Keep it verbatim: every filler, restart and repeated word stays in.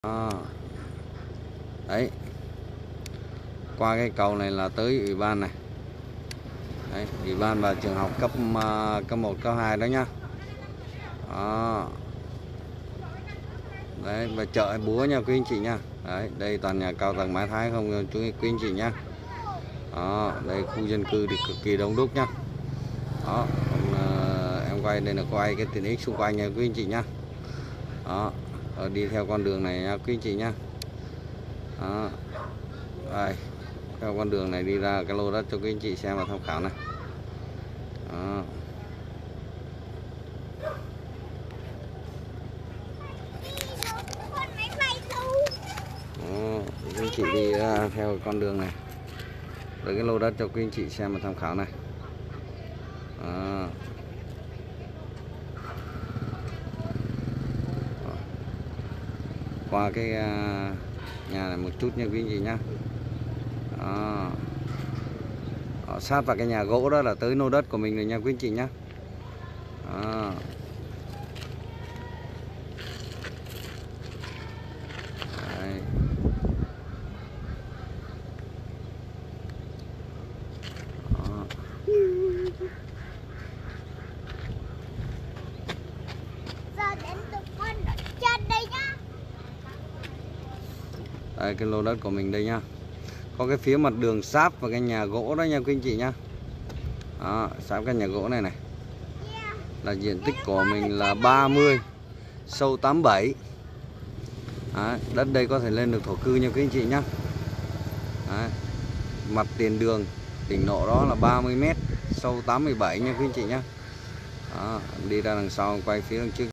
Đó. Đấy, qua cái cầu này là tới ủy ban này. Đấy, ủy ban và trường học cấp uh, cấp một, cấp hai đó nhá. Đó. Đấy, và chợ búa nha quý anh chị nha. Đấy, đây toàn nhà cao tầng mái Thái không chú quý anh chị nhá. Đó, đây khu dân cư thì cực kỳ đông đúc nhá. Đó, còn, uh, em quay đây là quay cái tiện ích xung quanh nha quý anh chị nhá. Đó, rồi đi theo con đường này nha quý anh chị nhá. Đó. Đây, theo con đường này đi ra cái lô đất cho quý anh chị xem và tham khảo này. Đó. Đó, quý anh chị đi ra theo con đường này tới cái lô đất cho quý anh chị xem và tham khảo này. Đó. Qua cái nhà này một chút nha quý anh chị nhá. Đó. Đó, sát vào cái nhà gỗ đó là tới lô đất của mình rồi nha quý anh chị nhá. Đó. Đấy. Đó. Đây, cái lô đất của mình đây nhá. Có cái phía mặt đường sáp và cái nhà gỗ đó nha quý anh chị nhá. Đó, sáp cái nhà gỗ này này là diện tích của mình là ba mươi, sâu tám mươi bảy. Đấy, đất đây có thể lên được thổ cư nha quý anh chị nhá. Đấy, mặt tiền đường đỉnh nộ đó là ba mươi mét, sâu tám mươi bảy nha quý anh chị nhá. Đó, đi ra đằng sau quay phía đằng trước.